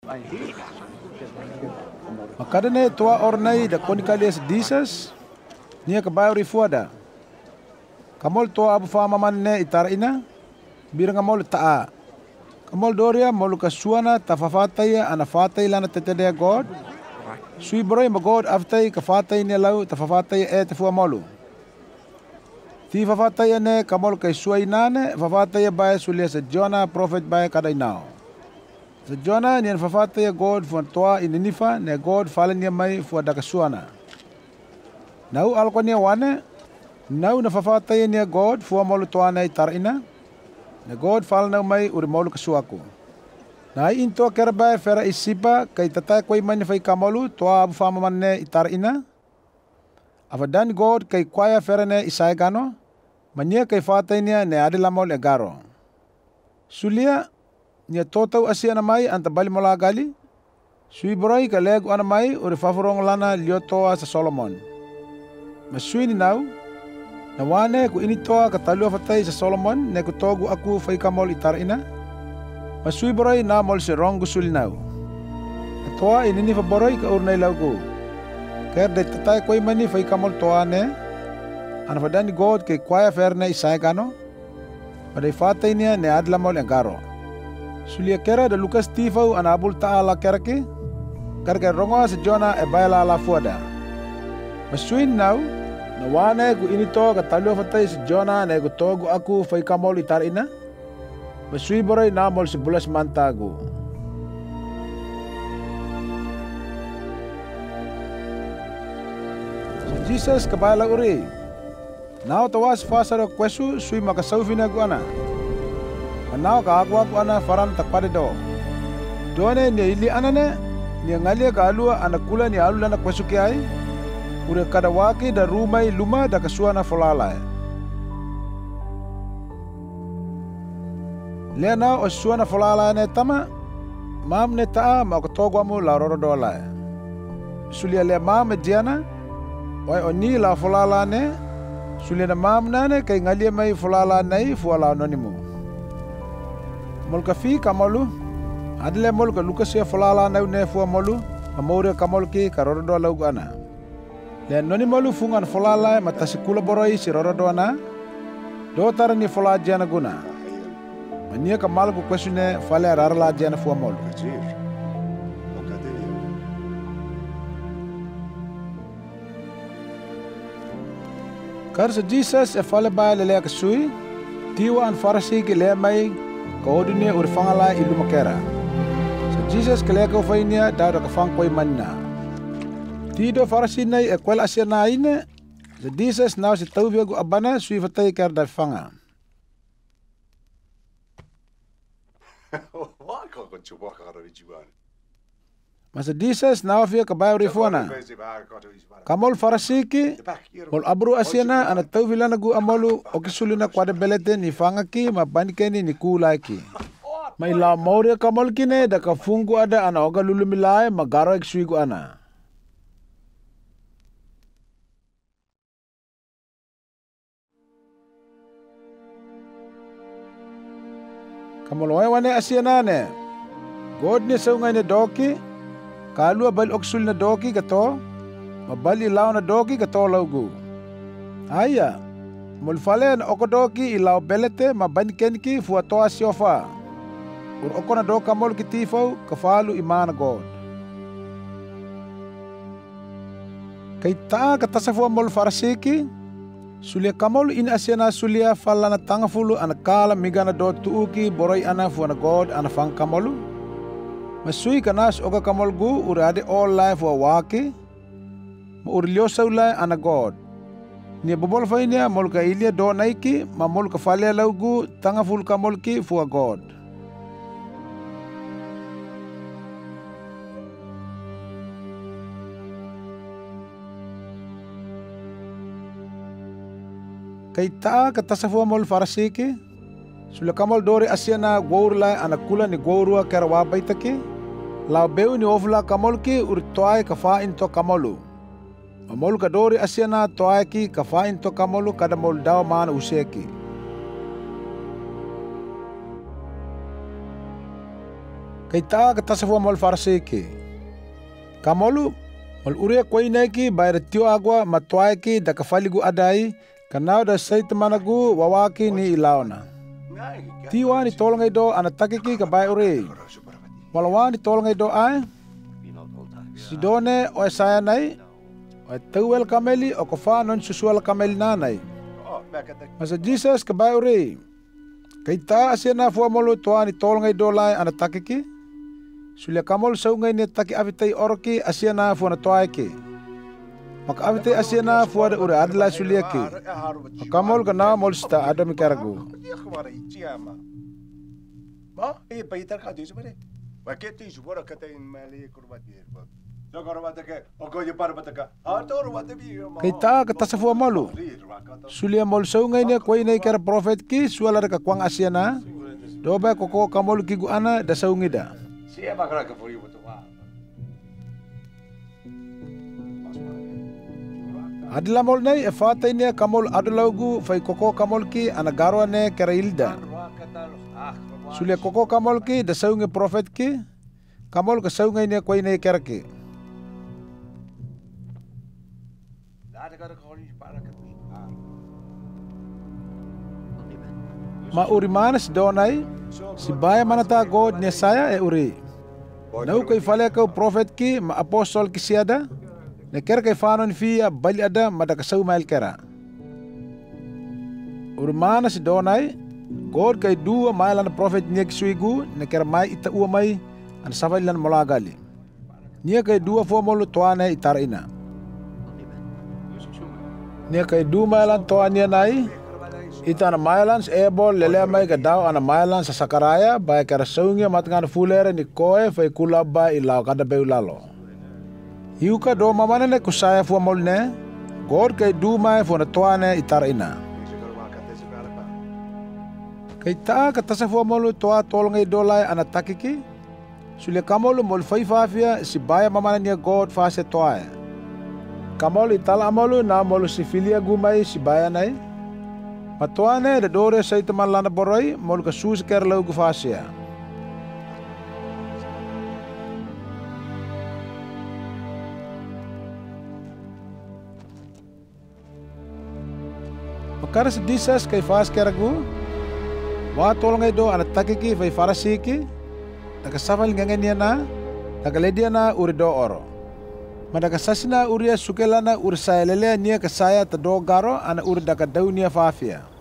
Makadane toa ornai da konikalias disas nia kabauri fuada. Kamol toa abu fama manne itarina biranga mol taa. Kamol doria molu kasuana tafafataya ana fatai lana tetedea God. Sui boroi ma God aftai kafatai ne lau tafafataya tefua molu. Ti fafataya ne kamol kai suai nane fafataya bae sulia se Jonah prophet bae kadainao. Se Jonah nian fafataya God fuan toa ininifa ne God falenia mai fua dakasuana. Nau alkonia wane nau na fafataya nia God fua molu toa nei tarina. Ne God falna mai uri molu kasuaku. Na into kerbae fera isipa kai tatai koi mani fai kamolu toa abu fama manne itarina. Afadan God kai kwaya fera ne isai gano. Mania kai fatainia ne adilamol egaro. Sulia nia totau asia namai anta bali mola gali. Sui boroi ka legu anamai uri favorong lana liotoa sa Solomon. Masui ni nau. Na wane ku ini toa katalua fatai sa Solomon ne ku togu aku fai kamol itarina. Masui boroi na mol se rong gusuli nau. Toa ini fa boroi ka urnai laugu. Ker de tatai koi mani fai kamol toa ne. Ana fadani God ke kwaya ferne isai gano. Padai fatai nia ne adlamol engaro. Sulia kera da Lukas tifau ana abul taala kerake. Karke rongoa se Jonah e baila la fuada. Masuin nau. Na wane ku ini to katalua fatai se Jonah ne ku togu aku fai kamol itarina. Masui boroi na mol 11 mantagu. So Jesus kabaila uri. Nau tawas fasaro kwesu sui makasaufina guana. Nau ka aku ana faran takpade do. Done ni ili anane ni ngalia ka alua anakula ni alula na kwesu kiai. Ure kada waki da rumai luma da kasuana folala. Lea nau o suana folala ne tama. Mam ne taa ma ko togo amu la roro dola. Sulia lea mam e diana. Wai o ni la folala ne. Sulia na mam nane kai ngalia mai folala nei fuala anonimu. Mol ka fi kamalu. Adile mol ka Lukas ya folala nau ne fua molu. Amore kamol ki ka roro dola ugana. Le noni molu fungan folala matasikula boroi si roro doana. Do tara ni fola jana guna. Mania kamal ku kwesune fale ararla jana fua molu. Karsa Jesus e fale ba lele kasui. Tiwa an farasi ki le mai ka odine urfangala ilu makera. So Jesus kele ka fainia da ka fang koi manna. Tido farasi nai e kwel asia na ine. So Jesus now si tawbia gu abana sui fatai ker da fanga. Masa Jesus now fia ka bayo rifuana. Kamol farasiki mol abru asiana ana tawbila na gu amolu okisulina kwade belete ni fanga ki mabanikeni ni kulaki. Mai la maure kamol kine da ka fungu ada ana oga lulu milai magaro eksui gu ana. Kamol wane asiana ne. God ni saungai ne doki. Kalua bal oksul na doki kato. Mabali ilaw na doki kato laugu. Aya. Mulfale na okodoki ilaw belete mabaniken ki fuatoa siofa. Ur oko na do kamol kitifau kafalu imana God. Kay taa katasafua mol farasiki. Sulia kamol in asiana sulia falana tangafulu anakala migana do tuuki boroi ana fuana God ana fang kamolu. Masui kanas oka kamol gu urade all life wa waki. Ma uriliosa ulai ana God. Nia bobol fainia mol ka ilia do naiki ma mol ka falia laugu tangaful kamol ki fua God. Kay taa katasafua mol farasiki. Sula kamol dori asiana gourla anakula ni gourua kerawa baitaki. Lau beu ni ofla kamol ki urtoai kafain to kamolu. Mamol ka dori asiana toai ki kafain to kamolu kada mol daw mana useki. Kaita katasafua mol farseke. Kamolu mol uria koineki bayar tio agua matuaiki da kafaligu adai kanau da seitamanagu wawaki ni ilaona. Tiwa ni tolongai do anatakiki kabai ure. Walawa ni tolongai do ai. Sidone o saya nai. O teuel kameli o kofa non susual kameli nanai. Masa Jesus kabai ure. Kaita asena fua molu toa ni tolongai do lai anatakiki. Sulia kamol saungai ni taki avitai oroki asena fua na toa eke. Maka avitai asena fua da ure adla sulia ke. Kamol kana mol sta ada mikaragu. Kaita katasafua malu. Sulia mol saungai ni koi nei kera profet ki suala da kakwang asena. Doba koko kamol ki gu ana da saungida. Adila mol nei e fata ini kamol adulaugu fai koko kamol ki anagaro ne kera ilda. Sulia koko kamol ki da saungi profet ki kamol ka saungai ne koi nei kera ki. Ma uri mana si donai si baya manata God nya saya e uri. Nau kai fale kau profet ki ma apostol ki siada. Ne kera kai fanon fia bali ada madaka sau mail kera. Uri mana si donai God kai dua mailan profet nya ki suigu ne kera mai ita ua mai an savailan molagali. Nia kai dua fo molu toane itara ina. Nia kai dua mailan toane nai. Ita ana mailans ebol lele mai ka daw ana mailans sa sakaraya bay kara saungi matngan fulere ni koe fai kulaba ilaw kada beulalo. Hiuka do mamane ne kusaya fu molne God kay dumay fu na toane itara ina. Kay ta katasa fu molu toa tolongay dolay ana takiki. Sulia kamolu mol fai fafia si baya mamane niya God fase toa. Kamolu itala amolu na molu si filia gumay si baya nay. Matuane da dore sa ito man lana boroi mol ka sus ker lau gufasia. Makara si disas kay fas keragu. Wa tolongay do anak takiki fay farasiki. Nakasafal ngangan niya na. Nakaledia na uri do oro. Madakasasina uria sukelana uri sayalelea niya kasaya ta do garo ana uri dakadaw niya fafia.